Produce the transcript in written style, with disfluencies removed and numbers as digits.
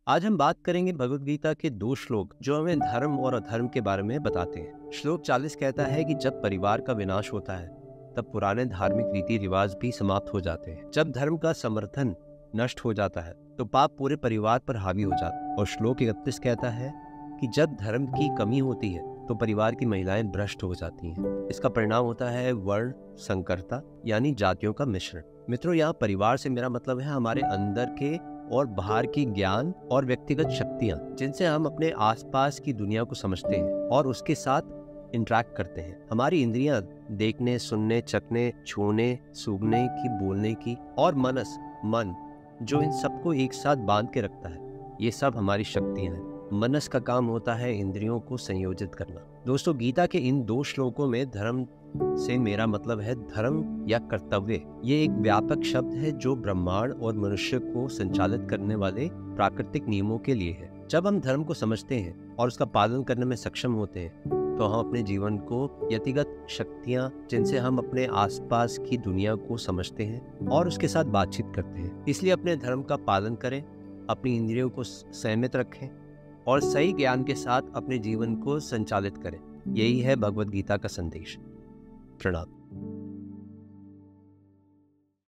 आज हम बात करेंगे भगवद गीता के दो श्लोक जो हमें धर्म और अधर्म के बारे में बताते हैं। श्लोक 40 कहता है कि जब परिवार का विनाश होता है तब पुराने धार्मिक रीति रिवाज भी समाप्त हो जाते हैं। जब धर्म का समर्थन नष्ट हो जाता है तो पाप पूरे परिवार पर हावी हो जाता है। और श्लोक 31 कहता है कि जब धर्म की कमी होती है तो परिवार की महिलाएं भ्रष्ट हो जाती हैं। इसका परिणाम होता है वर्ण संकरता यानी जातियों का मिश्रण। मित्रों, यहाँ परिवार से मेरा मतलब है हमारे अंदर के और बाहर की ज्ञान और व्यक्तिगत शक्तियाँ जिनसे हम अपने आसपास की दुनिया को समझते हैं और उसके साथ इंटरेक्ट करते हैं। हमारी इंद्रियां देखने, सुनने, चखने, छूने, सूंघने की, बोलने की और मन जो इन सबको एक साथ बांध के रखता है, ये सब हमारी शक्तियां हैं। मनस का काम होता है इंद्रियों को संयोजित करना। दोस्तों, गीता के इन दो श्लोकों में धर्म से मेरा मतलब है धर्म या कर्तव्य। ये एक व्यापक शब्द है जो ब्रह्मांड और मनुष्य को संचालित करने वाले प्राकृतिक नियमों के लिए है। जब हम धर्म को समझते हैं और उसका पालन करने में सक्षम होते हैं तो हम अपने जीवन को व्यक्तिगत शक्तियाँ जिनसे हम अपने आसपास की दुनिया को समझते हैं और उसके साथ बातचीत करते हैं। इसलिए अपने धर्म का पालन करें, अपनी इंद्रियों को संयमित रखें और सही ज्ञान के साथ अपने जीवन को संचालित करें। यही है भगवद गीता का संदेश। प्रणाम।